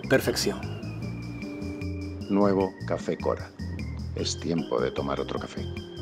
Perfección. Nuevo Café Cora. Es tiempo de tomar otro café.